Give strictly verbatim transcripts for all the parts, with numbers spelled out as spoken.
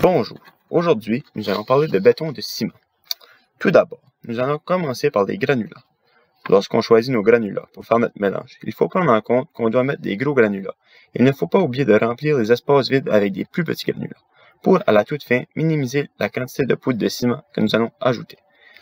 Bonjour, aujourd'hui nous allons parler de béton de ciment. Tout d'abord, nous allons commencer par les granulats. Lorsqu'on choisit nos granulats pour faire notre mélange, il faut prendre en compte qu'on doit mettre des gros granulats. Il ne faut pas oublier de remplir les espaces vides avec des plus petits granulats, pour à la toute fin minimiser la quantité de poudre de ciment que nous allons ajouter.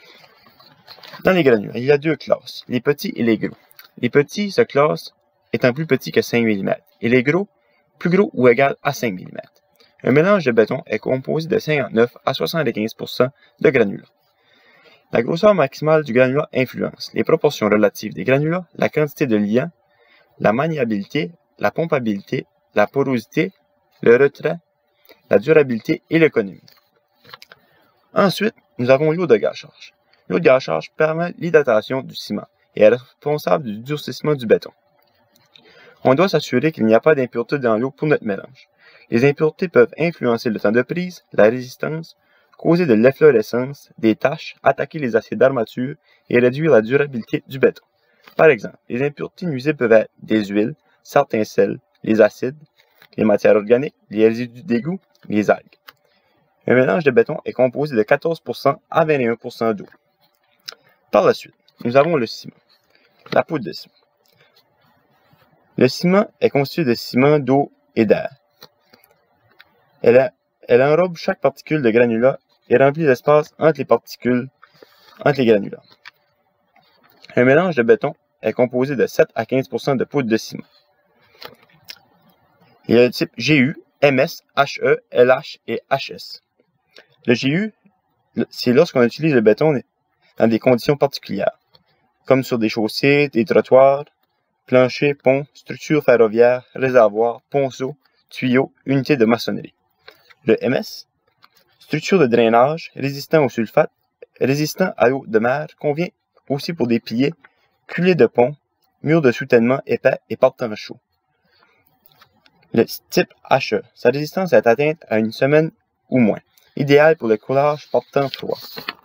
Dans les granulats, il y a deux classes, les petits et les gros. Les petits se classent étant plus petits que cinq millimètres, et les gros, plus gros ou égal à cinq millimètres. Un mélange de béton est composé de cinquante-neuf à soixante-quinze pour cent de granulats. La grosseur maximale du granulat influence les proportions relatives des granulats, la quantité de liant, la maniabilité, la pompabilité, la porosité, le retrait, la durabilité et l'économie. Ensuite, nous avons l'eau de gâchage. L'eau de gâchage permet l'hydratation du ciment et est responsable du durcissement du béton. On doit s'assurer qu'il n'y a pas d'impuretés dans l'eau pour notre mélange. Les impuretés peuvent influencer le temps de prise, la résistance, causer de l'efflorescence, des taches, attaquer les aciers d'armature et réduire la durabilité du béton. Par exemple, les impuretés nuisibles peuvent être des huiles, certains sels, les acides, les matières organiques, les résidus d'égout, les algues. Un mélange de béton est composé de quatorze pour cent à vingt et un pour cent d'eau. Par la suite, nous avons le ciment, la poudre de ciment. Le ciment est constitué de ciment, d'eau et d'air. Elle, a, elle enrobe chaque particule de granulat et remplit l'espace entre les particules, entre les granulats. Un mélange de béton est composé de sept à quinze pour cent de poudre de ciment. Il y a le type G U, M S, H E, L H et H S. Le G U, c'est lorsqu'on utilise le béton dans des conditions particulières, comme sur des chaussées, des trottoirs, planchers, ponts, structures ferroviaires, réservoirs, ponceaux, tuyaux, unités de maçonnerie. Le M S, structure de drainage, résistant au sulfate, résistant à l'eau de mer, convient aussi pour des piliers, culées de pont, murs de soutènement épais et portant chaud. Le type H E, sa résistance est atteinte à une semaine ou moins, idéal pour le coulage portant froid.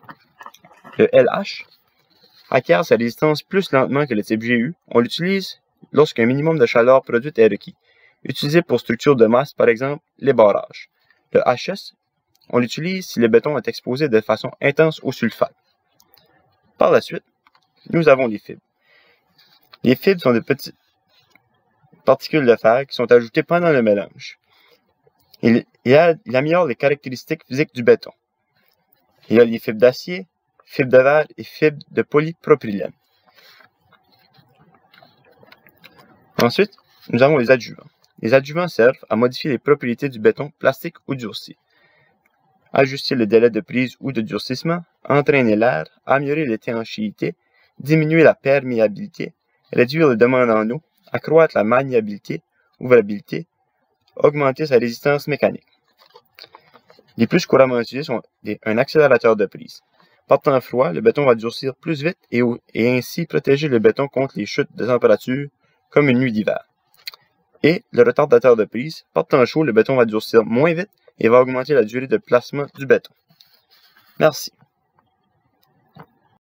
Le L H acquiert sa résistance plus lentement que le type G U. On l'utilise lorsqu'un minimum de chaleur produite est requis, utilisé pour structure de masse, par exemple les barrages. Le H S, on l'utilise si le béton est exposé de façon intense au sulfate. Par la suite, nous avons les fibres. Les fibres sont de petites particules de fer qui sont ajoutées pendant le mélange. Il, il, a, il améliore les caractéristiques physiques du béton. Il y a les fibres d'acier, fibres de verre et fibres de polypropylène. Ensuite, nous avons les adjuvants. Les adjuvants servent à modifier les propriétés du béton plastique ou durci, ajuster le délai de prise ou de durcissement, entraîner l'air, améliorer l'étanchéité, diminuer la perméabilité, réduire la demande en eau, accroître la maniabilité, ouvrabilité, augmenter sa résistance mécanique. Les plus couramment utilisés sont un accélérateur de prise. Portant froid, le béton va durcir plus vite et, et ainsi protéger le béton contre les chutes de température comme une nuit d'hiver. Et le retardateur de prise, portant chaud, le béton va durcir moins vite et va augmenter la durée de placement du béton. Merci.